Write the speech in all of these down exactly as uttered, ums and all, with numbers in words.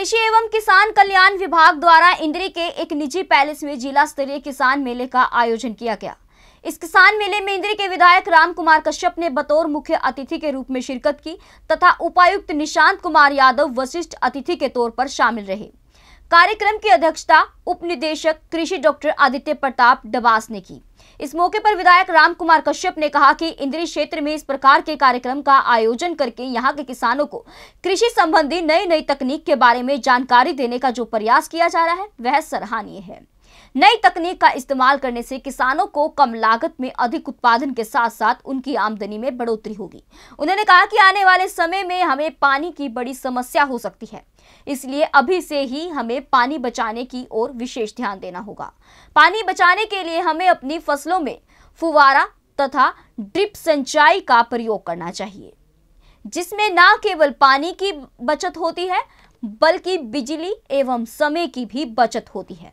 कृषि एवं किसान कल्याण विभाग द्वारा इंद्री के एक निजी पैलेस में जिला स्तरीय किसान मेले का आयोजन किया गया। इस किसान मेले में इंद्री के विधायक राम कुमार कश्यप ने बतौर मुख्य अतिथि के रूप में शिरकत की तथा उपायुक्त निशांत कुमार यादव वशिष्ठ अतिथि के तौर पर शामिल रहे। कार्यक्रम की अध्यक्षता उप निदेशक कृषि डॉक्टर आदित्य प्रताप डबास ने की। इस मौके पर विधायक राम कुमार कश्यप ने कहा कि इंद्री क्षेत्र में इस प्रकार के कार्यक्रम का आयोजन करके यहां के किसानों को कृषि संबंधी नई नई तकनीक के बारे में जानकारी देने का जो प्रयास किया जा रहा है वह सराहनीय है। नई तकनीक का इस्तेमाल करने से किसानों को कम लागत में अधिक उत्पादन के साथ साथ उनकी आमदनी में बढ़ोतरी होगी। उन्होंने कहा कि आने वाले समय में हमें पानी की बड़ी समस्या हो सकती है, इसलिए अभी से ही हमें पानी बचाने की ओर विशेष ध्यान देना होगा। पानी बचाने के लिए हमें अपनी फसलों में फुवारा तथा ड्रिप सिंचाई का प्रयोग करना चाहिए, जिसमें न केवल पानी की बचत होती है बल्कि बिजली एवं समय की भी बचत होती है।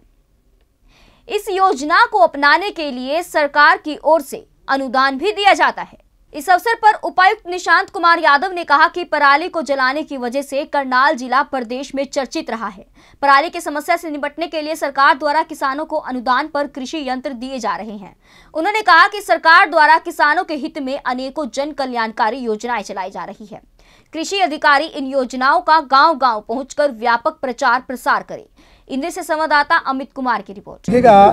इस योजना को अपनाने के लिए सरकार की ओर से अनुदान भी दिया जाता है। इस अवसर पर उपायुक्त निशांत कुमार यादव ने कहा कि पराली को जलाने की वजह से करनाल जिला प्रदेश में चर्चित रहा है। पराली की समस्या से निपटने के लिए सरकार द्वारा किसानों को अनुदान पर कृषि यंत्र दिए जा रहे हैं। उन्होंने कहा कि सरकार द्वारा किसानों के हित में अनेकों जन कल्याणकारी योजनाएं चलाई जा रही है। कृषि अधिकारी इन योजनाओं का गाँव गाँव पहुँचकर व्यापक प्रचार प्रसार करे। इंद्री से संवाददाता अमित कुमार की रिपोर्ट।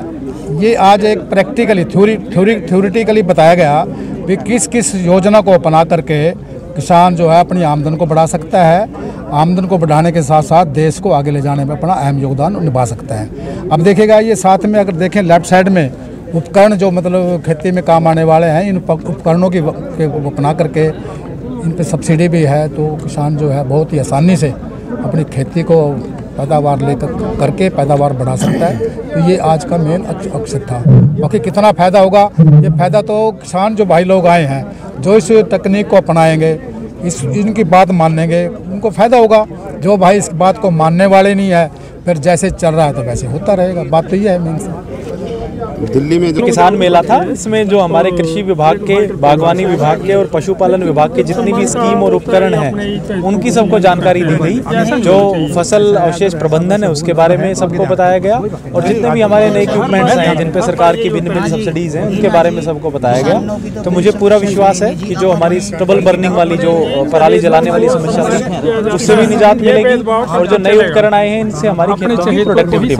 ये आज एक प्रैक्टिकली थ्योरी थ्योरी थ्योरिटिकली बताया गया कि किस किस योजना को अपना करके किसान जो है अपनी आमदन को बढ़ा सकता है। आमदन को बढ़ाने के साथ साथ देश को आगे ले जाने में अपना अहम योगदान निभा सकता है। अब देखिएगा ये साथ में अगर देखें लेफ्ट साइड में उपकरण जो मतलब खेती में काम आने वाले हैं, इन उपकरणों की अपना करके इन पर सब्सिडी भी है, तो किसान जो है बहुत ही आसानी से अपनी खेती को पैदावार लेकर करके पैदावार बढ़ा सकता है। तो ये आज का मेन अक्सर था। बाकी कितना फ़ायदा होगा, ये फ़ायदा तो किसान जो भाई लोग आए हैं जो इस तकनीक को अपनाएंगे, इस इनकी बात मानेंगे, उनको फ़ायदा होगा। जो भाई इस बात को मानने वाले नहीं है, फिर जैसे चल रहा है तो वैसे होता रहेगा। बात तो ये है मेन से। दिल्ली में जो किसान मेला था, इसमें जो हमारे कृषि विभाग के, बागवानी विभाग के और पशुपालन विभाग के जितनी भी स्कीम और उपकरण हैं उनकी सबको जानकारी दी गई। जो फसल अवशेष प्रबंधन है उसके बारे में सबको बताया गया और जितने भी हमारे नए इक्विपमेंट्स हैं जिन पे सरकार की भिन्न भिन्न सब्सिडीज हैं उनके बारे में सबको बताया गया। तो मुझे पूरा विश्वास है कि जो हमारी स्टबल बर्निंग वाली जो पराली जलाने वाली समस्या थी उससे भी निजात मिलेगी और जो नए उपकरण आए हैं इनसे हमारी खेतों की प्रोडक्टिविटी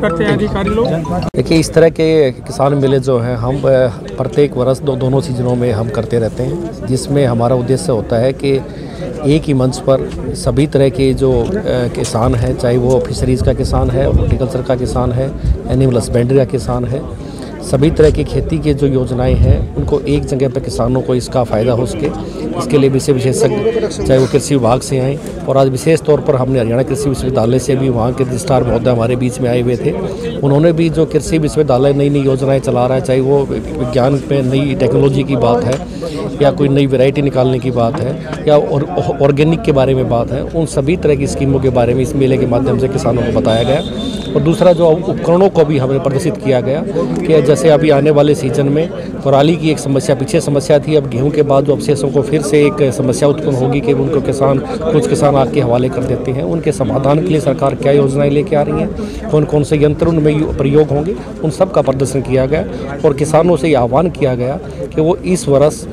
बढ़ेगी। देखिए, इस तरह के किसान मेले जो हैं हम प्रत्येक वर्ष दो दोनों सीजनों में हम करते रहते हैं, जिसमें हमारा उद्देश्य होता है कि एक ही मंच पर सभी तरह के जो किसान हैं, चाहे वो फिशरीज़ का किसान है, हॉर्टिकल्चर का किसान है, एनिमल हस्बेंड्री का किसान है, सभी तरह की खेती की जो योजनाएं हैं उनको एक जगह पर किसानों को इसका फ़ायदा हो सके, इसके लिए विषय विशेषज्ञ चाहे वो कृषि विभाग से आए और आज विशेष तौर पर हमने हरियाणा कृषि विश्वविद्यालय से भी वहाँ के रजिस्ट्रार महोदय हमारे बीच में आए हुए थे। उन्होंने भी जो कृषि विश्वविद्यालय नई नई योजनाएं चला रहा है, चाहे वो विज्ञान में नई टेक्नोलॉजी की बात है या कोई नई वैरायटी निकालने की बात है या ऑर्गेनिक के बारे में बात है, उन सभी तरह की स्कीमों के बारे में इस मेले के माध्यम से किसानों को बताया गया। और दूसरा जो उपकरणों को भी हमने प्रदर्शित किया गया कि जैसे अभी आने वाले सीजन में पराली की एक समस्या पीछे समस्या थी, अब गेहूं के बाद जो अवशेषों को फिर से एक समस्या उत्पन्न होगी कि उनको किसान कुछ किसान आग के हवाले कर देते हैं। उनके समाधान के लिए सरकार क्या योजनाएं लेके आ रही हैं, कौन कौन से यंत्र उनमें प्रयोग होंगे, उन सब का प्रदर्शन किया गया और किसानों से आह्वान किया गया कि वो इस वर्ष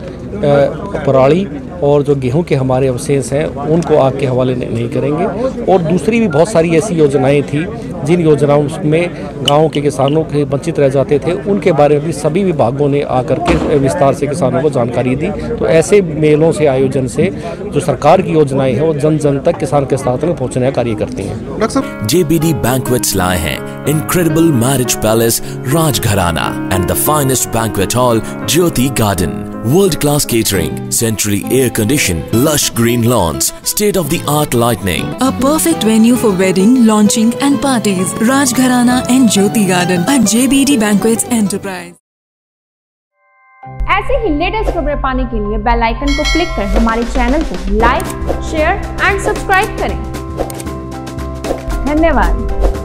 पराली और जो गेहूं के हमारे अवशेष हैं उनको आग के हवाले नहीं करेंगे। और दूसरी भी बहुत सारी ऐसी योजनाएं थी जिन योजनाओं में गाँव के किसानों के वंचित रह जाते थे, उनके बारे में भी सभी विभागों ने आकर के विस्तार से किसानों को जानकारी दी। तो ऐसे मेलों से, आयोजन से जो सरकार की योजनाएं हैं वो जन जन तक किसान के साथ में पहुँचने का कार्य करती हैं। जेबीडी बैंक्वेट्स लाए हैं incredible marriage palace Rajgharana and the finest banquet hall Jyoti garden. World-class catering, centrally air-conditioned, lush green lawns, state-of-the-art lighting. A perfect venue for wedding, launching and parties. Rajgharana and Jyoti Garden at J B D Banquets Enterprise. ऐसे ही latest खबरें पाने के लिए bell icon को click कर हमारे channel को like, share and subscribe करें। धन्यवाद।